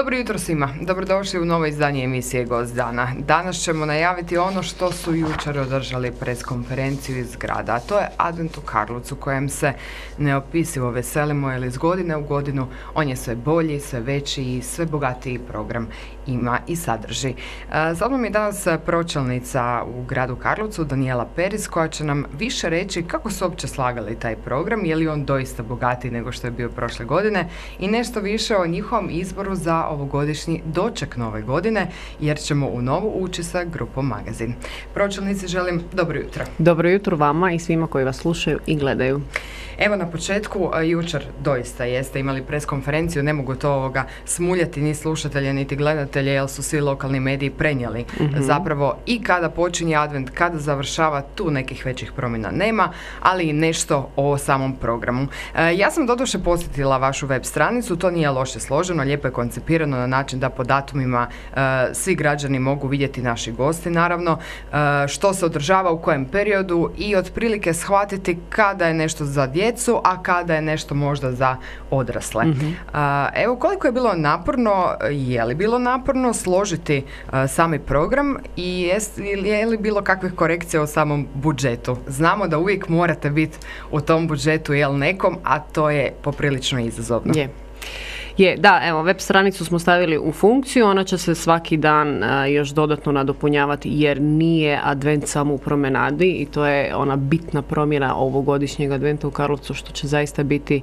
Dobro jutro svima, dobrodošli u novo izdanje emisije Gost dana. Danas ćemo najaviti ono što su jučer održali preskonferenciju iz grada, a to je Advent u Karlovcu, kojem se neopisivo veselimo, jer iz godine u godinu on je sve bolji, sve veći i sve bogatiji program ima i sadrži. Sa mnom je danas pročelnica u gradu Karlovcu, Danijela Peris, koja će nam više reći kako su uopće slagali taj program, je li on doista bogatiji nego što je bio prošle godine i nešto više o njihovom izboru za ovogodišnji doček nove godine, jer ćemo u novu ući sa grupom Magazin. Pročelnici, želim dobro jutro. Dobro jutro vama i svima koji vas slušaju i gledaju. Evo na početku, jučer doista jeste imali preskonferenciju, ne mogu to smuljati ni slušatelje niti gledatelje, jer su svi lokalni mediji prenijeli zapravo i kada počinje advent, kada završava, tu nekih većih promjena nema, ali i nešto o samom programu. Ja sam doduše posjetila vašu web stranicu, to nije loše složeno, lijepo je koncipirano na način da po datumima svi građani mogu vidjeti, naši gosti naravno, što se održava u kojem periodu i otprilike shvatiti kada je nešto za djecu, a kada je nešto možda za odrasle. Evo, koliko je bilo naporno, je li bilo naporno složiti sami program i je li bilo kakvih korekcija u samom budžetu? Znamo da uvijek morate biti u tom budžetu nekom, a to je poprilično izazovno. Da, evo, web stranicu smo stavili u funkciju, ona će se svaki dan još dodatno nadopunjavati jer nije advent samo u promenadi i to je ona bitna promjena ovogodišnjeg adventa u Karlovcu, što će zaista biti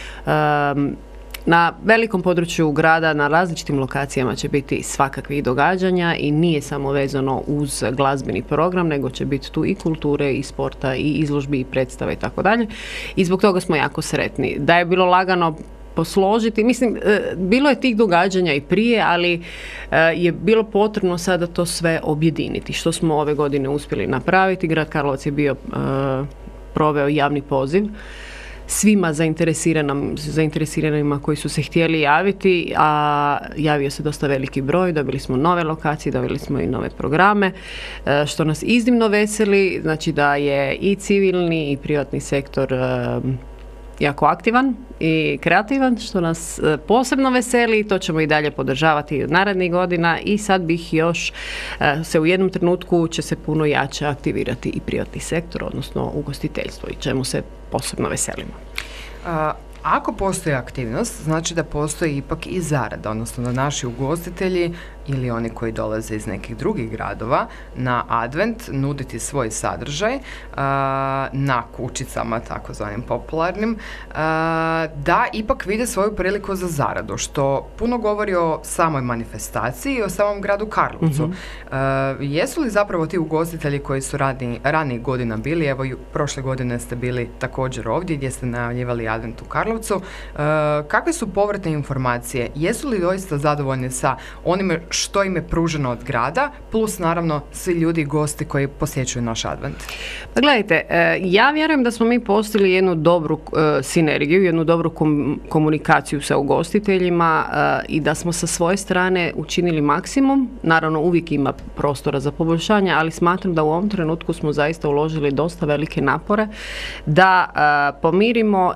na velikom području grada, na različitim lokacijama će biti svakakvih događanja i nije samo vezano uz glazbeni program, nego će biti tu i kulture, i sporta, i izložbi, i predstave i tako dalje. I zbog toga smo jako sretni. Da je bilo lagano posložiti, mislim, bilo je tih događanja i prije, ali je bilo potrebno sada to sve objediniti, što smo ove godine uspjeli napraviti. Grad Karlovac je bio proveo javni poziv svima zainteresiranima koji su se htjeli javiti, a javio se dosta veliki broj, dobili smo nove lokacije, dobili smo i nove programe, što nas iznimno veseli, znači da je i civilni i privatni sektor jako aktivan i kreativan, što nas posebno veseli, to ćemo i dalje podržavati od narednih godina i sad bih još se u jednom trenutku će se puno jače aktivirati i privatni sektor, odnosno ugostiteljstvo, i čemu se posebno veselimo. Ako postoji aktivnost, znači da postoji ipak i zarada, odnosno da naši ugostitelji ili oni koji dolaze iz nekih drugih gradova na advent nuditi svoj sadržaj na kućicama, takozvanim popularnim, da ipak vide svoju priliku za zaradu, što puno govori o samoj manifestaciji i o samom gradu Karlovcu. Jesu li zapravo ti ugostitelji koji su ranijih godina bili, evo prošle godine ste bili također ovdje gdje ste najavljivali advent u Karlovcu, kakve su povratne informacije? Jesu li doista zadovoljni sa onime što im je pruženo od grada, plus naravno svi ljudi i gosti koji posjećuju naš advent? Pa gledajte, ja vjerujem da smo mi postigli jednu dobru sinergiju, jednu dobru komunikaciju sa ugostiteljima i da smo sa svoje strane učinili maksimum. Naravno, uvijek ima prostora za poboljšanje, ali smatram da u ovom trenutku smo zaista uložili dosta velike napore da pomirimo,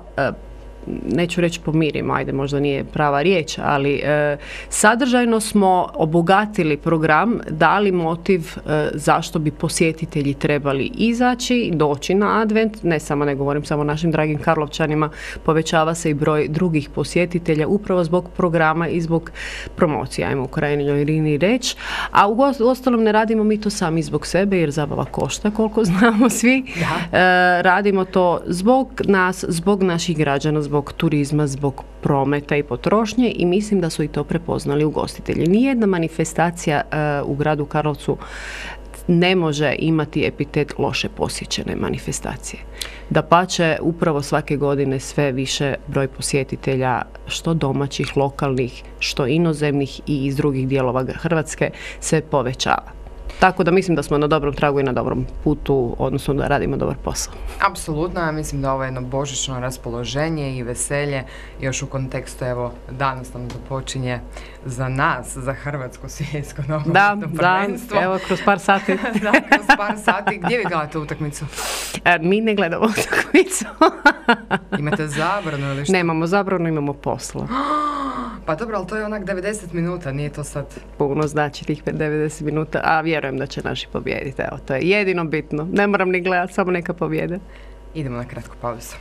neću reći pomirimo, ajde, možda nije prava riječ, ali sadržajno smo obogatili program, dali motiv zašto bi posjetitelji trebali izaći, doći na advent, ne samo, ne govorim samo našim dragim Karlovčanima, povećava se i broj drugih posjetitelja upravo zbog programa i zbog promocija, ajmo u krajnjoj liniji reći, a u ostalom ne radimo mi to sami zbog sebe, jer zabava košta, koliko znamo svi. Radimo to zbog nas, zbog naših građana, zbog turizma, zbog prometa i potrošnje, i mislim da su i to prepoznali ugostitelji. Nijedna manifestacija u gradu Karlovcu ne može imati epitet loše posjećene manifestacije. Dapače, upravo svake godine sve više broj posjetitelja, što domaćih, lokalnih, što inozemnih i iz drugih dijelova Hrvatske, se povećava. Tako da mislim da smo na dobrom tragu i na dobrom putu, odnosno da radimo dobar posao. Apsolutno, ja mislim da ovo je jedno božićno raspoloženje i veselje, još u kontekstu, evo, danas nam započinje za nas, za Hrvatsko svjetsko nogometno prvenstvo. Da, evo, kroz par sati. Da, kroz par sati. Gdje vi gledate utakmicu? Mi ne gledamo utakmicu. Imate zabranu ili što? Nemamo zabranu, imamo posla. Pa dobro, ali to je onak 90 minuta, nije to sad... Puno znači tih 90 minuta, a vjerujem da će naši pobijediti. Evo, to je jedino bitno. Ne moram ni gledati, samo neka pobjede. Idemo na kratku pauzu.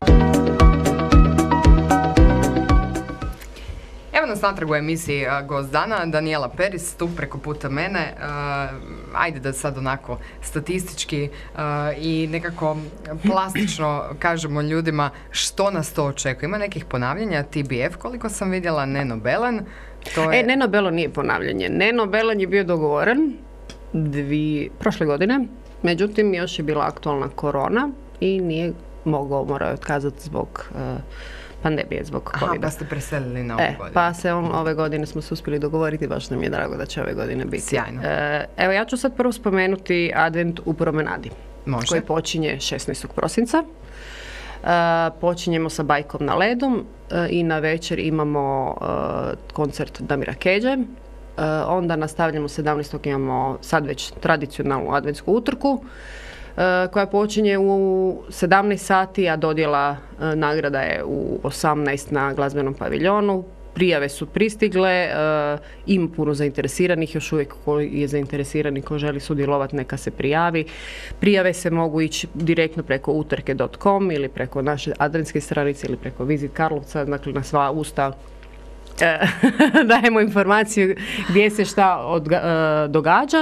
Evo nas natrag u emisiji Gost dana, Danijela Peris, tu preko puta mene. Ajde da sad onako statistički i nekako plastično kažemo ljudima što nas to očekuje. Ima nekih ponavljanja, TBF koliko sam vidjela, Neno Belen. Neno Belo nije ponavljanje. Neno Belen je bio dogovoren prošle godine, međutim još je bila aktualna korona i nije morao je otkazati zbog pandemije, zbog COVID-a. Pa ste preselili na ovu godinu. Pa ove godine smo se uspjeli dogovoriti, baš nam je drago da će ove godine biti. Sjajno. Evo, ja ću sad prvo spomenuti Advent u promenadi. Može. Koji počinje 16. prosinca. Počinjemo sa bajkom na ledu i na večer imamo koncert Damira Kedže. Onda nastavljamo 17. imamo sad već tradicionalnu adventsku utrku koja počinje u 17 sati, a dodjela nagrada je u 18 na glazbenom paviljonu. Prijave su pristigle, ima puno zainteresiranih, još uvijek ko je zainteresiran i ko želi sudjelovati neka se prijavi. Prijave se mogu ići direktno preko utrke.com ili preko naše adventske stranice ili preko Vizit Karlovca, dakle na sva usta dajemo informaciju gdje se šta događa.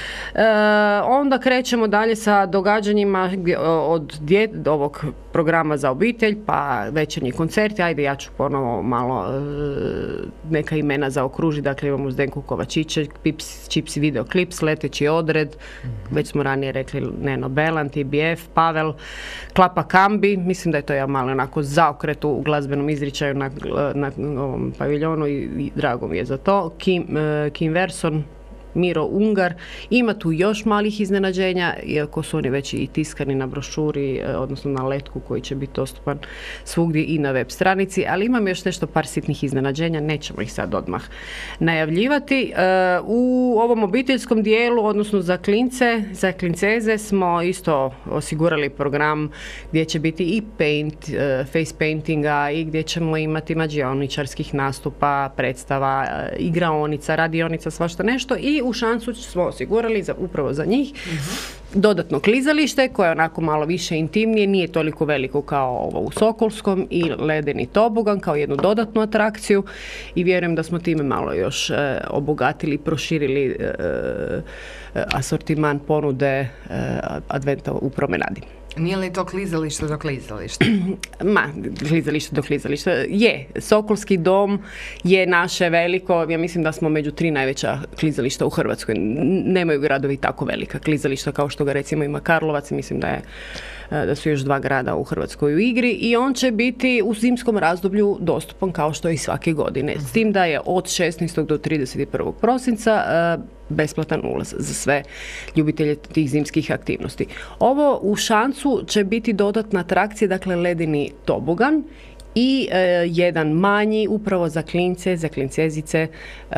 Onda krećemo dalje sa događanjima od ovog programa za obitelj, pa večernji koncerti. Ajde, ja ću ponovo malo neka imena zaokružiti. Dakle, imamo Zdenku Kovačiće, Čips videoklips, Leteći odred, već smo ranije rekli Neno Belan, TBF, Pavel, Klapa Kambi, mislim da je to ja malo onako zaokret u glazbenom izričaju na ovom paviljonu i drago mi je za to. Kim Verson, Miro Ungar. Ima tu još malih iznenađenja, iako su oni već i tiskani na brošuri, odnosno na letku koji će biti dostupan svugdje i na web stranici, ali imam još nešto par sitnih iznenađenja, nećemo ih sad odmah najavljivati. U ovom obiteljskom dijelu, odnosno za klince, za klinceze smo isto osigurali program gdje će biti i face paintinga i gdje ćemo imati mađioničarskih nastupa, predstava, igraonica, radionica, svašta nešto i u Šancu smo osigurali upravo za njih dodatno klizalište koje je onako malo više intimnije, nije toliko veliko kao ovo u Sokolskom i ledeni tobogan kao jednu dodatnu atrakciju i vjerujem da smo time malo još obogatili, proširili asortiman ponude adventa u promenadi. Nije li to klizalište do klizališta? Klizalište do klizališta. Je. Sokolski dom je naše veliko, ja mislim da smo među 3 najveća klizališta u Hrvatskoj. Nemaju gradovi tako velika klizališta kao što ga recimo ima Karlovac, mislim da su još 2 grada u Hrvatskoj u igri i on će biti u zimskom razdoblju dostupan kao što i svake godine. S tim da je od 16. do 31. prosinca besplatan ulaz za sve ljubitelje tih zimskih aktivnosti. Ovo u Šancu će biti dodatna atrakcija, dakle ledeni tobogan i jedan manji upravo za klince, za klincezice,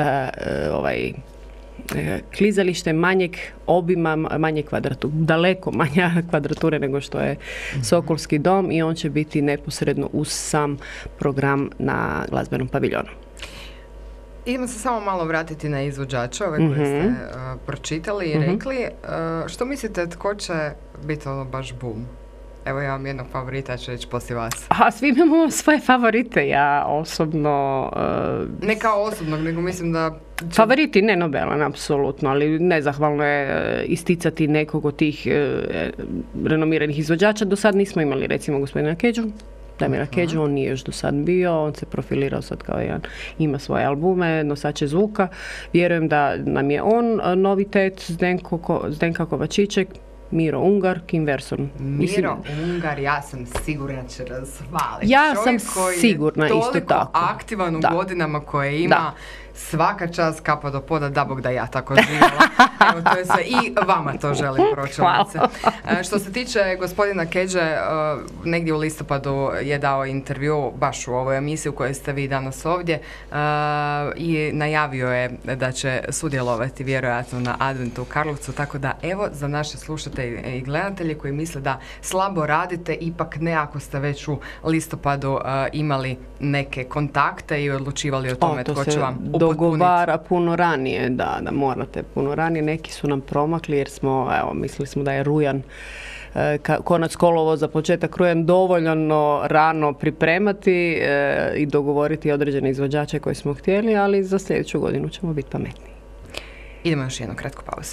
klizalište manjeg obima, manje daleko manja kvadrature nego što je Sokolski dom i on će biti neposredno uz sam program na glazbenom paviljonu. Idemo se samo malo vratiti na izvođače, ove koje ste pročitali i rekli. Što mislite, tko će biti ono baš boom? Evo ja vam jednog favorita, ću reći poslije vas. Svi imamo svoje favorite, ja osobno... Ne kao osobnog, nego mislim da... Favoriti ne Nobelan, apsolutno, ali nezahvalno je isticati nekog od tih renomiranih izvođača. Do sad nismo imali recimo gospodina Kedžu, Damira Kedžu, on nije još do sad bio, on se profilirao sad kao jedan, ima svoje albume, nosače zvuka. Vjerujem da nam je on novitet, Zdenka Kovačićek, Miro Ungar, Kim Verson. Miro Ungar, ja sam sigurna će razvaliti. Ja sam sigurna isto tako. Toliko aktivan u godinama koje ima, svaka čast, kapa do poda, da bog da ja tako živjela. Evo, to je sve. I vama to želim, pročelnice. Što se tiče gospodina Kedže, negdje u listopadu je dao intervju baš u ovoj emisiji u kojoj ste vi danas ovdje i najavio je da će sudjelovati vjerojatno na Adventu u Karlovcu, tako da evo za naše slušatelje i gledatelje koji misle da slabo radite, ipak ne ako ste već u listopadu imali neke kontakte i odlučivali o tome tko će vam upotpuniti. Dogovara puno ranije, da morate puno ranije. Neki su nam promakli jer smo, mislili smo da je rujan, konac kolovoza, početak rujan dovoljno rano pripremati i dogovoriti određene izvođače koje smo htjeli, ali za sljedeću godinu ćemo biti pametniji. Idemo još jednu kratku pauzu.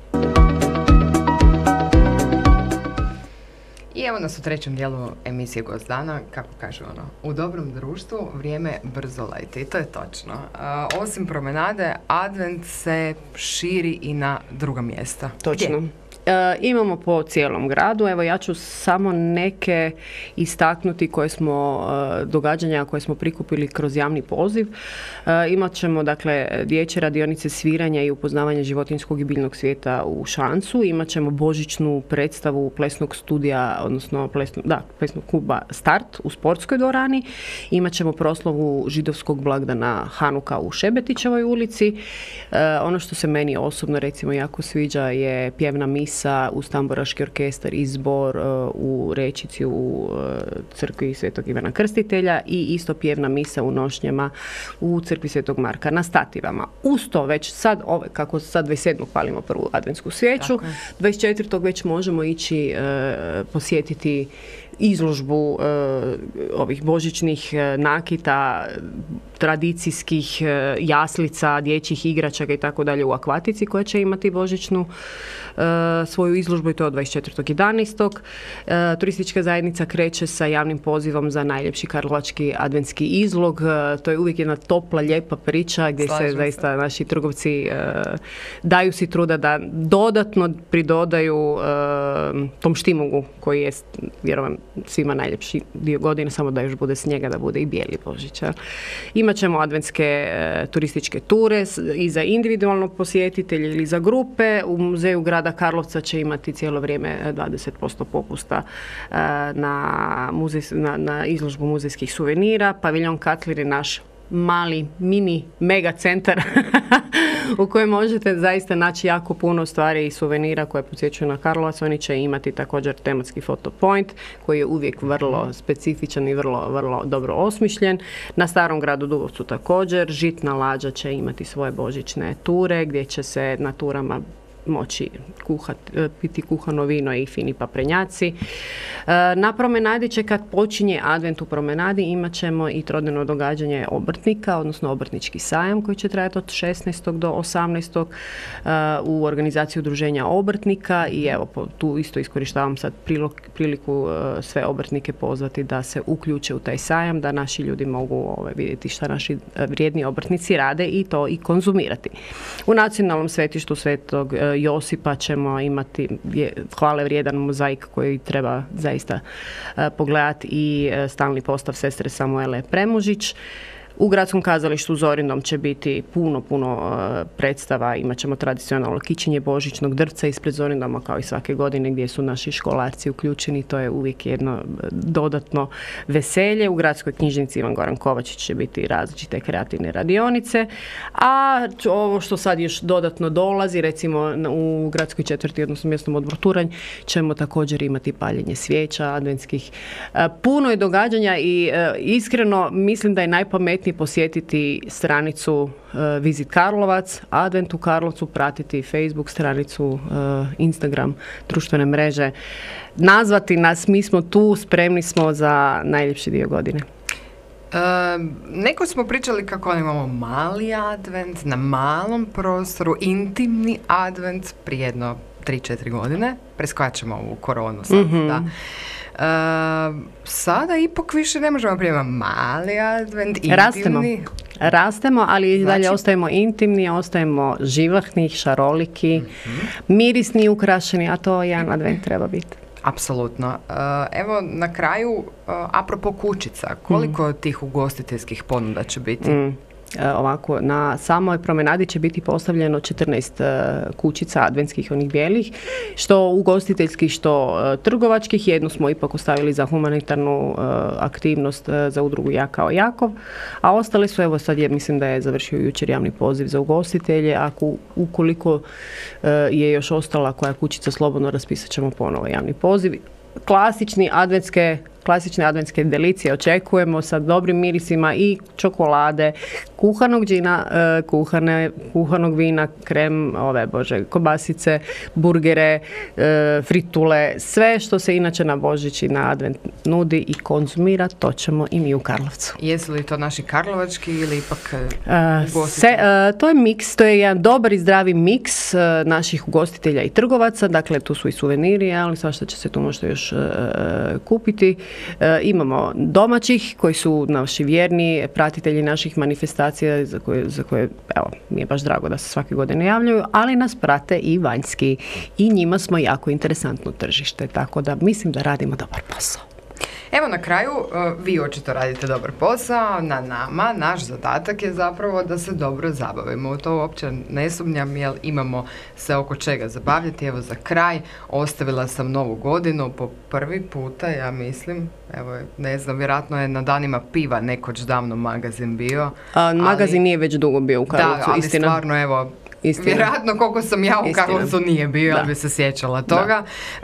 I evo nas u trećem dijelu emisije Gost dana, kako kaže u dobrom društvu vrijeme brzo leti, i to je točno. Osim promenade, Advent se širi i na druga mjesta. Točno. Gdje? Imamo po cijelom gradu. Evo, ja ću samo neke istaknuti događanja koje smo prikupili kroz javni poziv. Imat ćemo, dakle, dječje radionice sviranja i upoznavanja životinjskog i biljnog svijeta u Šancu. Imat ćemo božićnu predstavu plesnog studija, odnosno plesnog kluba Start u sportskoj dvorani. Imat ćemo proslavu židovskog blagdana Hanuka u Šebetićevoj ulici. Ono što se meni osobno, recimo, jako sviđa je pjevna misa uz tamburaški orkestar i zbor u Rečici u crkvi Svetog Ivana Krstitelja i isto pjevna misa u nošnjama u crkvi Svetog Marka na stativama. Uz to već sad, kako sad 27. palimo prvu adventsku svijeću, 24. već možemo ići posjetiti izložbu ovih božićnih nakita, tradicijskih jaslica, dječjih igračaka i tako dalje u Akvatici koja će imati božićnu svoju izložbu i to od 24.11. Turistička zajednica kreće sa javnim pozivom za najljepši karlovački adventski izlog. To je uvijek jedna topla, lijepa priča gdje se zaista naši trgovci daju si truda da dodatno pridodaju tom štimugu koji je, vjerujem, svima najljepši dio godine, samo da još bude snijega, da bude i bijeli Božić. Imat ćemo adventske turističke ture i za individualno posjetitelje ili za grupe. U muzeju grada Karlovca će imati cijelo vrijeme 20% popusta na izložbu muzejskih suvenira. Paviljon Katlir je naš mali, mini, mega centar u kojem možete zaista naći jako puno stvari i suvenira koje podsjećaju na Karlovac. Oni će imati također tematski fotopoint koji je uvijek vrlo specifičan i vrlo, vrlo dobro osmišljen. Na Starom gradu Dubovcu također. Žitna lađa će imati svoje božićne ture gdje će se na turama moći piti kuhano vino i fini paprenjaci. Na promenadi će, kad počinje Advent u promenadi, imat ćemo i trodnevno događanje obrtnika, odnosno obrtnički sajam koji će trajati od 16. do 18. U organizaciji udruženja obrtnika i evo tu isto iskorištavam sad priliku sve obrtnike pozvati da se uključe u taj sajam, da naši ljudi mogu vidjeti šta naši vrijedni obrtnici rade i to i konzumirati. U nacionalnom svetištu Svetog Josipa ćemo imati hvale vrijedan mozaik koji treba zaista pogledati i stalni postav sestre Samuele Premužić. U gradskom kazalištu Zorindom će biti puno predstava. Imat ćemo tradicionalno kićenje božićnog drvca ispred Zorindoma kao i svake godine gdje su naši školarci uključeni. To je uvijek jedno dodatno veselje. U gradskoj knjižnici Ivan Goran Kovačić će biti različite kreativne radionice. A ovo što sad još dodatno dolazi, recimo u gradskoj četvrti, odnosno mjesnom odboru Turanj, ćemo također imati paljenje svijeća adventskih. Puno je događanja i iskreno mislim da je najpametnije posjetiti stranicu Visit Karlovac, Advent u Karlovcu, pratiti Facebook stranicu, Instagram, društvene mreže, nazvati nas, mi smo tu, spremni smo za najljepši dio godine. Neko smo pričali kako imamo mali advent na malom prostoru, intimni advent prije jedno 3-4 godine, preskačemo ovu koronu sad, da. Sada ipak više ne možemo primati mali advent, intimni. Rastemo, ali i dalje ostajemo intimni, ostajemo živahni, šaroliki, mirisni, ukrašeni, a to jedan advent treba biti. Apsolutno. Evo na kraju, apropo kućica, koliko tih ugostiteljskih ponuda će biti? ovako, na samoj promenadi će biti postavljeno 14 kućica adventskih, onih bijelih, što ugostiteljskih, što trgovačkih. Jednu smo ipak ostavili za humanitarnu aktivnost za udrugu Ja kao Jakov, a ostale su, evo sad mislim da je završio jučer javni poziv za ugostitelje, ukoliko je još ostala koja kućica slobodno, raspisat ćemo ponovo javni poziv. Klasične adventske delicije očekujemo sa dobrim mirisima i čokolade, kuhanog džina, kuhanog vina, krem, kobasice, burgere, fritule, sve što se inače na Božić i na advent nudi i konzumira, to ćemo i mi u Karlovcu. Jesu li to naši karlovački ili ipak to je miks, to je jedan dobar i zdravi miks naših ugostitelja i trgovaca, dakle tu su i suveniri, ali svašta će se tu možda još kupiti. Imamo domaćih koji su naši vjerni pratitelji naših manifestacija za koje evo, mi je baš drago da se svake godine javljaju, ali nas prate i vanjski i njima smo jako interesantno tržište, tako da mislim da radimo dobar posao. Evo na kraju, vi očito radite dobar posao, na nama, naš zadatak je zapravo da se dobro zabavimo. U to uopće ne sumnjam, jer imamo se oko čega zabavljati. Evo za kraj, ostavila sam Novu godinu po prvi puta, ja mislim, evo ne znam, vjerojatno je na danima piva nekoć davno magazin bio. Magazin nije već dugo bio u Karlovcu, da, ali istina. Stvarno, evo, vjerojatno koliko sam ja u Karlovcu nije bio, ali bi se sjećala toga.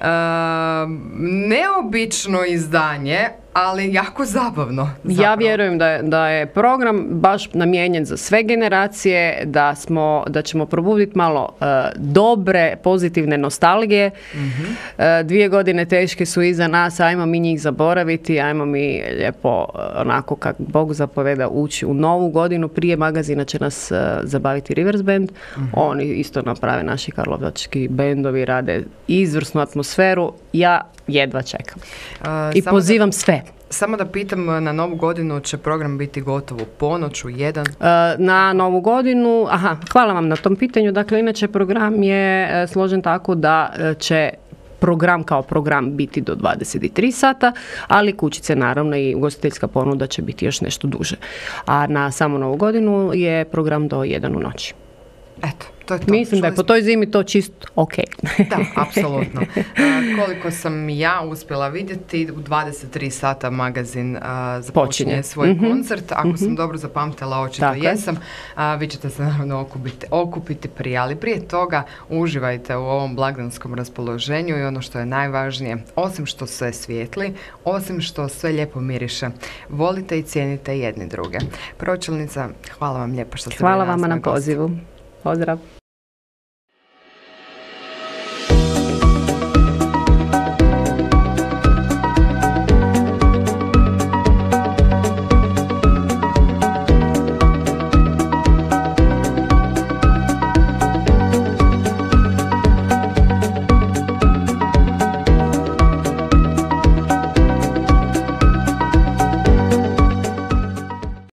Neobično izdanje, ali jako zabavno. Zapravo. Ja vjerujem da je program baš namijenjen za sve generacije, da ćemo probuditi malo dobre, pozitivne nostalgije. 2 godine teške su iza nas, ajmo mi njih zaboraviti, ajmo mi lijepo, onako kako Bog zapoveda, ući u novu godinu. Prije magazina će nas zabaviti Rivers Band. Oni isto naprave, naši karlovački bendovi, rade izvrsnu atmosferu. Ja jedva čekam. I pozivam sve. Samo da pitam, na Novu godinu će program biti gotov u ponoć, u 1? Na Novu godinu, hvala vam na tom pitanju. Dakle, inače program je složen tako da će program kao program biti do 23 sata, ali kućice naravno i ugostiteljska ponuda će biti još nešto duže. A na samu Novu godinu je program do 1 u noći. Eto, to je to. Mislim da je po toj zimi to čisto ok. Da, apsolutno. Koliko sam ja uspjela vidjeti, u 23 sata magazin započinje svoj koncert. Ako sam dobro zapamtila, očito jesam. Vi ćete se naravno okupiti prije, ali prije toga uživajte u ovom blagdanskom raspoloženju i ono što je najvažnije, osim što sve svijetli, osim što sve lijepo miriše, volite i cijenite jedni druge. Pročelnica, hvala vam lijepo što ste bili Hvala vama na pozivu. Pozdrav.